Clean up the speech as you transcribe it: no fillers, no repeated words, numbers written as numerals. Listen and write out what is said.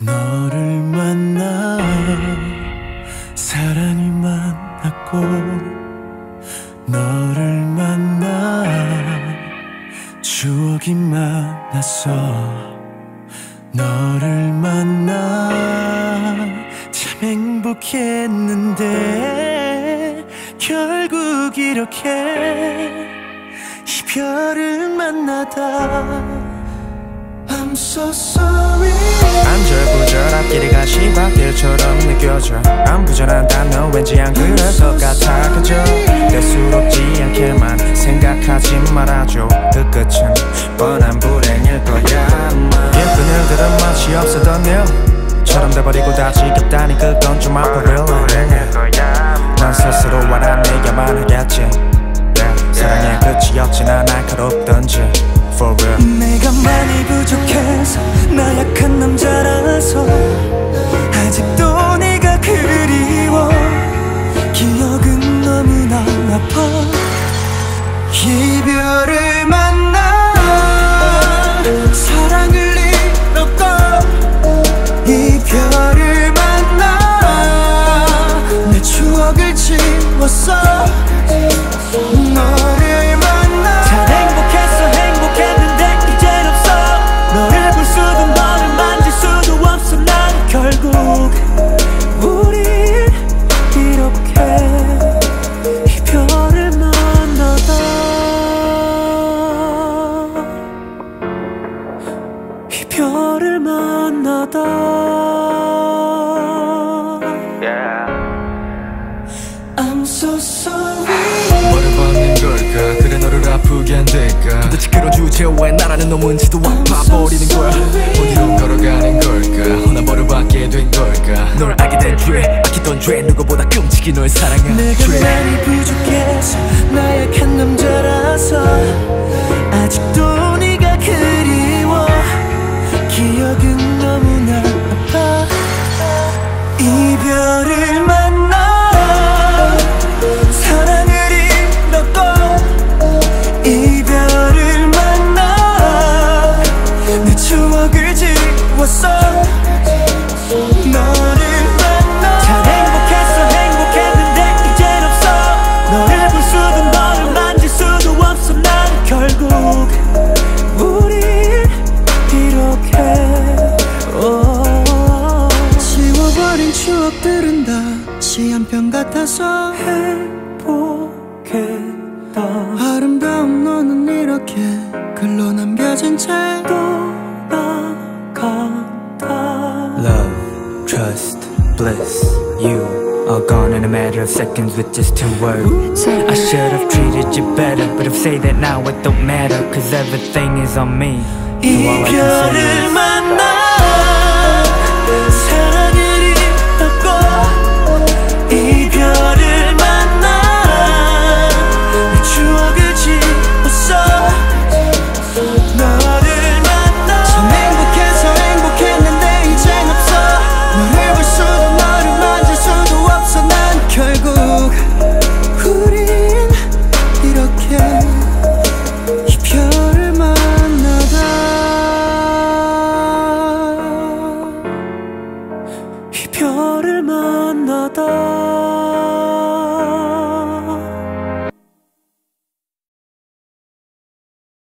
너를 만나 사랑이 만났고 너를 만나 추억이 많았어. 너를 만나 참 행복했는데 결국 이렇게 이별을 만나다 I'm so sorry. 안절부절 앞길이 가시밭길처럼 느껴져. 안 부전한다 너 왠지 안 그럴 것 같아. 그저 대수롭지 않게만 생각하지 말아줘. 그 끝은 뻔한 불행일 거야. 예쁜 일들은 맛이 없었던 일처럼 돼버리고 다 지겹다니 그건 좀 아파 really. 난 스스로 알아내야만 하겠지. 사랑의 끝이 어찌나 날카롭던지 for real. 내가 많이 부족해서 나약한 남자라서 아직도 네가 그리워. 기억은 너무나 아파. 이별을 만나 사랑을 잃었고 이별을 만나 내 추억을 지웠어. 너를 만나 잘 행복했어. 행복했는데 이젠 없어. 너를 볼 수도 너를 만질 수도 없어. 난 결국 우린 이렇게 이별을 만나다 이별을 만나다 I'm so sorry. 뭐를 받는 걸까? 그래 너를 아프게 한 될까? 도대체 그런 주제에 왜 나라는 놈은지도 아파버리는 거야? 어디로 걸어가는 걸까? 나 뭐를 받게 된 걸까? 널 알게 된 죄, 아끼던 죄, 누구보다 끔찍이 널 사랑한 내가 죄. 많이 부족해서 나약한 남자라서 아직도 네가 그리워. 기억은 너무나 아파. 이별을 만나 사랑을 잃었고 이별을 만나 내 추억을 지웠어. 너를 만나 잘 행복했어. 행복했는데 이젠 없어. 너를 볼 수도 너를 만질 수도 없어. 난 결국 우린 이렇게 지워버린 추억들은 다시 한편 같아서 행복했다. 아름다운 너는 이렇게 글로 남겨진 채 떠나간다. Love, trust, bliss, you all gone in a matter of seconds with just 2 words. I should have treated you better, but if say that now it don't matter, cause everything is on me. So all I can say is 이별을 만나